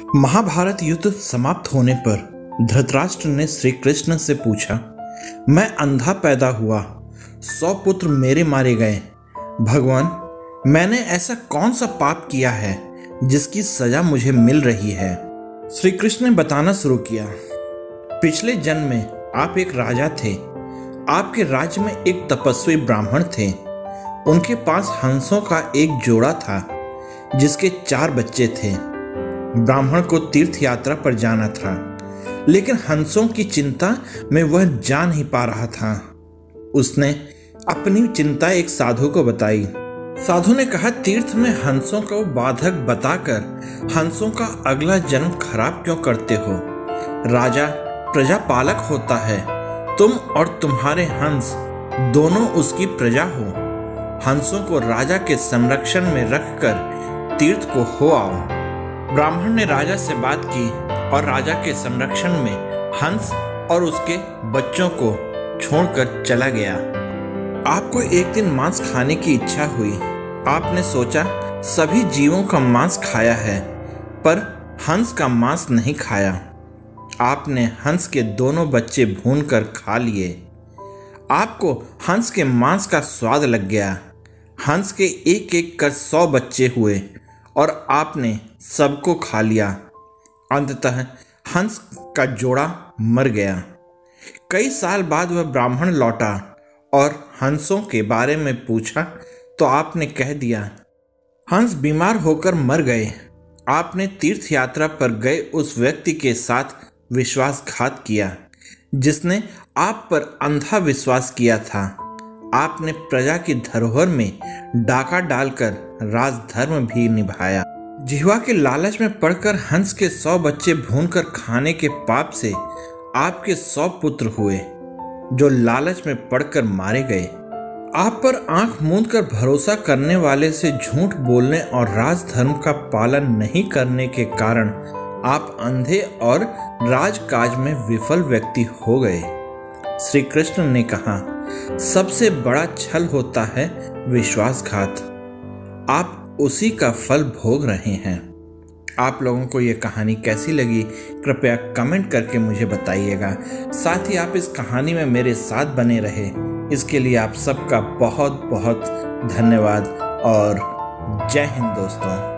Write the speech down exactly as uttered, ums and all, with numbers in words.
महाभारत युद्ध समाप्त होने पर धृतराष्ट्र ने श्री कृष्ण से पूछा, मैं अंधा पैदा हुआ, सौ पुत्र मेरे मारे गए। भगवान, मैंने ऐसा कौन सा पाप किया है जिसकी सजा मुझे मिल रही है? श्री कृष्ण ने बताना शुरू किया, पिछले जन्म में आप एक राजा थे। आपके राज्य में एक तपस्वी ब्राह्मण थे। उनके पास हंसों का एक जोड़ा था जिसके चार बच्चे थे। ब्राह्मण को तीर्थ यात्रा पर जाना था, लेकिन हंसों की चिंता में वह जा नहीं पा रहा था। उसने अपनी चिंता एक साधु को बताई। साधु ने कहा, तीर्थ में हंसों को बाधक बताकर हंसों का अगला जन्म खराब क्यों करते हो? राजा प्रजा पालक होता है, तुम और तुम्हारे हंस दोनों उसकी प्रजा हो। हंसों को राजा के संरक्षण में रखकर तीर्थ को हो आओ। ब्राह्मण ने राजा से बात की और राजा के संरक्षण में हंस और उसके बच्चों को छोड़कर चला गया। आपको एक दिन मांस खाने की इच्छा हुई। आपने सोचा सभी जीवों का मांस खाया है, पर हंस का मांस नहीं खाया। आपने हंस के दोनों बच्चे भूनकर खा लिए। आपको हंस के मांस का स्वाद लग गया। हंस के एक एक कर सौ बच्चे हुए और आपने सबको खा लिया। अंततः हंस का जोड़ा मर गया। कई साल बाद वह ब्राह्मण लौटा और हंसों के बारे में पूछा तो आपने कह दिया, हंस बीमार होकर मर गए। आपने तीर्थ यात्रा पर गए उस व्यक्ति के साथ विश्वासघात किया जिसने आप पर अंधा विश्वास किया था। आपने प्रजा की धरोहर में डाका डालकर राजधर्म भी निभाया। जिह्वा के लालच में पड़कर हंस के सौ बच्चे भूनकर खाने के पाप से आपके सौ पुत्र हुए जो लालच में पड़कर मारे गए। आप पर आंख मूंद कर भरोसा करने वाले से झूठ बोलने और राजधर्म का पालन नहीं करने के कारण आप अंधे और राजकाज में विफल व्यक्ति हो गए। श्री कृष्ण ने कहा, सबसे बड़ा छल होता है विश्वासघात। आप उसी का फल भोग रहे हैं। आप लोगों को यह कहानी कैसी लगी कृपया कमेंट करके मुझे बताइएगा। साथ ही आप इस कहानी में मेरे साथ बने रहे, इसके लिए आप सबका बहुत बहुत धन्यवाद और जय हिंद दोस्तों।